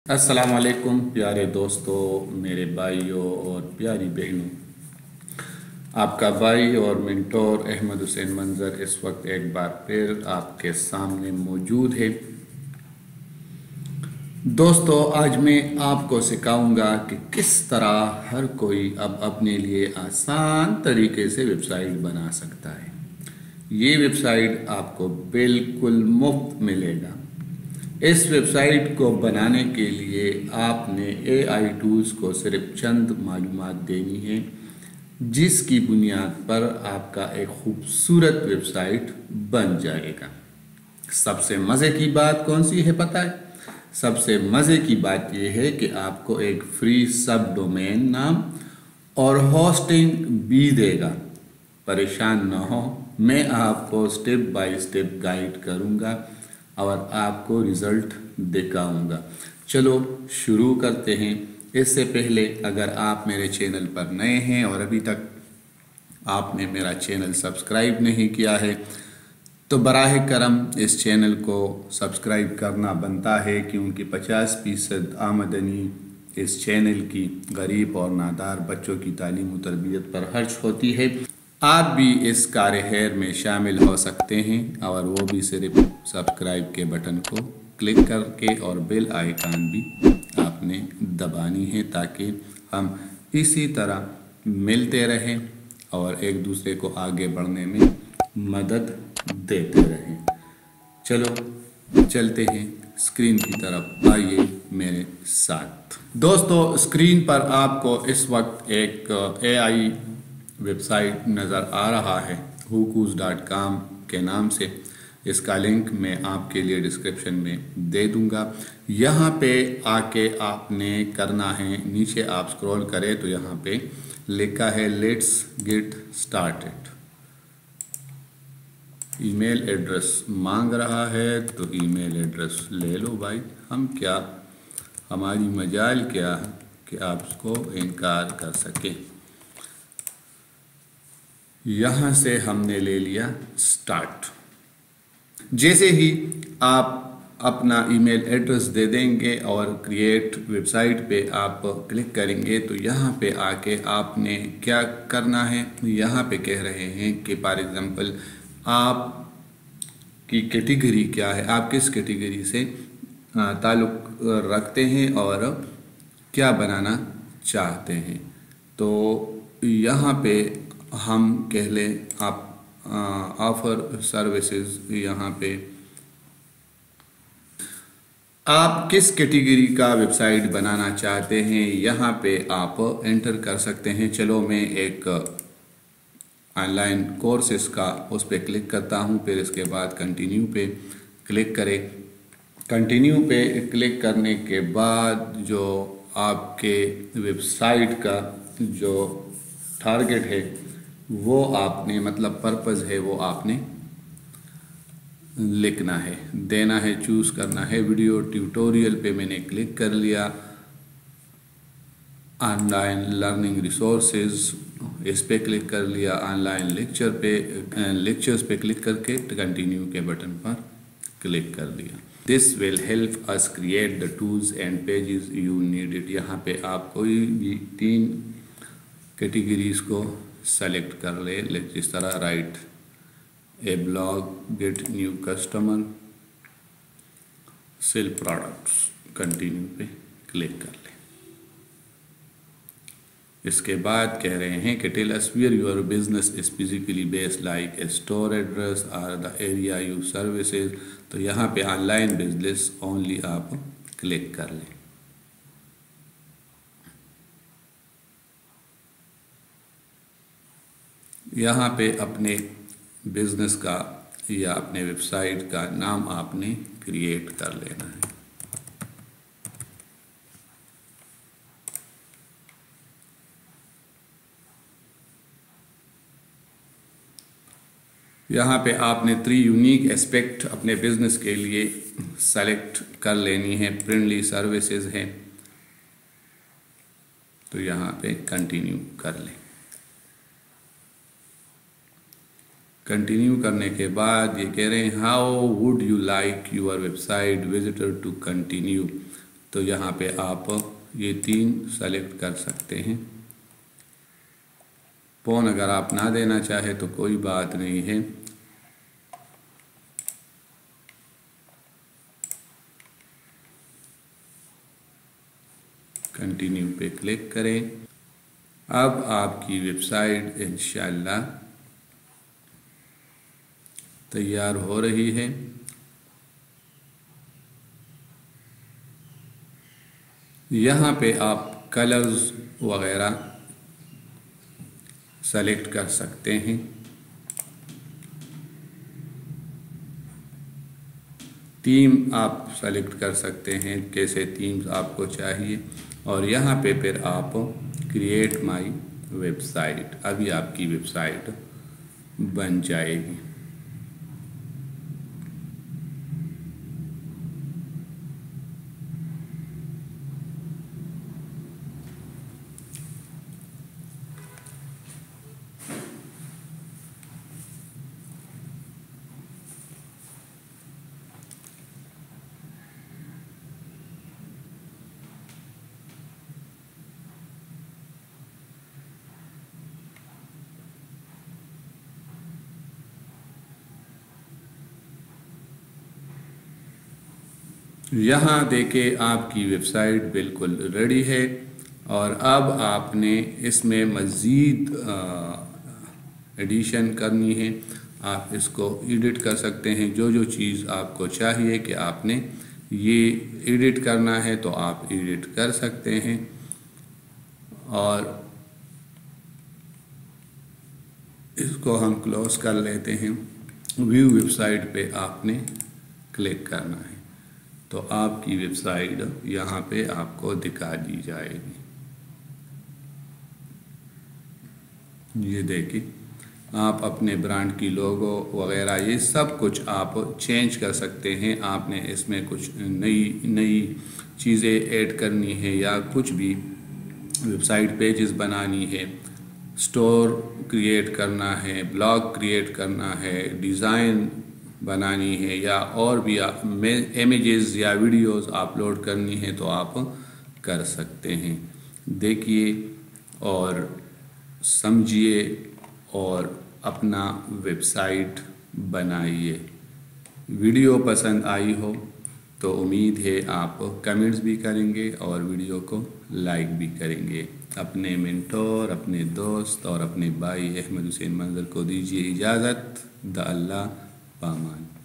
अस्सलाम वालेकुम प्यारे दोस्तों, मेरे भाइयों और प्यारी बहनों। आपका भाई और मेंटोर अहमद हुसैन मंजर इस वक्त एक बार फिर आपके सामने मौजूद है। दोस्तों, आज मैं आपको सिखाऊंगा कि किस तरह हर कोई अब अपने लिए आसान तरीके से वेबसाइट बना सकता है। ये वेबसाइट आपको बिल्कुल मुफ्त मिलेगा। इस वेबसाइट को बनाने के लिए आपने एआई टूल्स को सिर्फ चंद मालूमात देनी है, जिसकी बुनियाद पर आपका एक खूबसूरत वेबसाइट बन जाएगा। सबसे मज़े की बात कौन सी है पता है? सबसे मज़े की बात यह है कि आपको एक फ्री सब डोमेन नाम और होस्टिंग भी देगा। परेशान न हो, मैं आपको स्टेप बाय स्टेप गाइड करूंगा और आपको रिज़ल्ट दिखाऊंगा। चलो शुरू करते हैं। इससे पहले अगर आप मेरे चैनल पर नए हैं और अभी तक आपने मेरा चैनल सब्सक्राइब नहीं किया है तो बराह करम इस चैनल को सब्सक्राइब करना बनता है, क्योंकि 50% आमदनी इस चैनल की गरीब और नादार बच्चों की तालीम और तरबियत पर खर्च होती है। आप भी इस कार्य खैर में शामिल हो सकते हैं और वो भी सिर्फ सब्सक्राइब के बटन को क्लिक करके, और बेल आइकन भी आपने दबानी है ताकि हम इसी तरह मिलते रहें और एक दूसरे को आगे बढ़ने में मदद देते रहें। चलो चलते हैं स्क्रीन की तरफ, आइए मेरे साथ। दोस्तों, स्क्रीन पर आपको इस वक्त एक एआई वेबसाइट नज़र आ रहा है hookuz.com के नाम से। इसका लिंक मैं आपके लिए डिस्क्रिप्शन में दे दूंगा। यहाँ पे आके आपने करना है, नीचे आप स्क्रॉल करें तो यहाँ पे लिखा है let's get started. Email address मांग रहा है तो ईमेल एड्रेस ले लो भाई। हम क्या, हमारी मजाल क्या कि आप उसको इनकार कर सकें। यहाँ से हमने ले लिया स्टार्ट। जैसे ही आप अपना ईमेल एड्रेस दे देंगे और क्रिएट वेबसाइट पे आप क्लिक करेंगे तो यहाँ पे आके आपने क्या करना है, यहाँ पे कह रहे हैं कि फॉर एग्ज़ाम्पल आप की कैटेगरी क्या है, आप किस कैटेगरी से ताल्लुक़ रखते हैं और क्या बनाना चाहते हैं। तो यहाँ पे हम कह लें आप ऑफर सर्विसेज, यहाँ पे आप किस कैटेगरी का वेबसाइट बनाना चाहते हैं यहाँ पे आप एंटर कर सकते हैं। चलो मैं एक ऑनलाइन कोर्सेस का उस पर क्लिक करता हूँ, फिर इसके बाद कंटिन्यू पे क्लिक करें। कंटिन्यू पे क्लिक करने के बाद जो आपके वेबसाइट का जो टारगेट है वो आपने, मतलब पर्पज़ है वो आपने लिखना है, देना है, चूज़ करना है। वीडियो ट्यूटोरियल पे मैंने क्लिक कर लिया। ऑनलाइन लर्निंग रिसोर्सेज इस पे क्लिक कर लिया। ऑनलाइन लेक्चर्स पे क्लिक करके कंटिन्यू के बटन पर क्लिक कर दिया। This will help us create the tools and pages you need it. यहाँ पे आप कोई भी 3 कैटेगरीज को सेलेक्ट कर ले, जिस तरह write a blog, get new customer, sell products. Continue पे क्लिक कर ले। इसके बाद कह रहे हैं कि tell us where your business is physically based, like a store address और द एरिया यू सर्विसेज। तो यहाँ पे ऑनलाइन बिजनेस ओनली आप क्लिक कर लें। यहाँ पे अपने बिजनेस का या अपने वेबसाइट का नाम आपने क्रिएट कर लेना है। यहाँ पे आपने 3 यूनिक एस्पेक्ट अपने बिजनेस के लिए सेलेक्ट कर लेनी है। फ्रेंडली सर्विसेज है तो यहाँ पे कंटिन्यू कर लें। कंटिन्यू करने के बाद ये कह रहे हैं how would you like your website visitor to continue. तो यहाँ पे आप ये 3 सेलेक्ट कर सकते हैं। फ़ोन अगर आप ना देना चाहे तो कोई बात नहीं है। कंटिन्यू पे क्लिक करें। अब आपकी वेबसाइट इंशाल्लाह तैयार हो रही है। यहाँ पे आप कलर्स वगैरह सेलेक्ट कर सकते हैं। थीम आप सेलेक्ट कर सकते हैं, कैसे थीम्स आपको चाहिए। और यहाँ पे फिर आप क्रिएट माई वेबसाइट, अभी आपकी वेबसाइट बन जाएगी। यहाँ देखिए आपकी वेबसाइट बिल्कुल रेडी है। और अब आपने इसमें मज़ीद एडिशन करनी है। आप इसको एडिट कर सकते हैं, जो जो चीज़ आपको चाहिए कि आपने ये एडिट करना है तो आप एडिट कर सकते हैं। और इसको हम क्लोज कर लेते हैं। व्यू वेबसाइट पे आपने क्लिक करना है तो आपकी वेबसाइट यहाँ पे आपको दिखा दी जाएगी। ये देखिए, आप अपने ब्रांड की लोगो वगैरह ये सब कुछ आप चेंज कर सकते हैं। आपने इसमें कुछ नई चीज़ें ऐड करनी है या कुछ भी वेबसाइट पेजेस बनानी है, स्टोर क्रिएट करना है, ब्लॉग क्रिएट करना है, डिज़ाइन बनानी है या और भी इमेजेस या वीडियोस अपलोड करनी है तो आप कर सकते हैं। देखिए और समझिए और अपना वेबसाइट बनाइए। वीडियो पसंद आई हो तो उम्मीद है आप कमेंट्स भी करेंगे और वीडियो को लाइक भी करेंगे। अपने मेंटोर, अपने दोस्त और अपने भाई अहमद हुसैन मंजर को दीजिए इजाज़त। द अल्लाह पामान।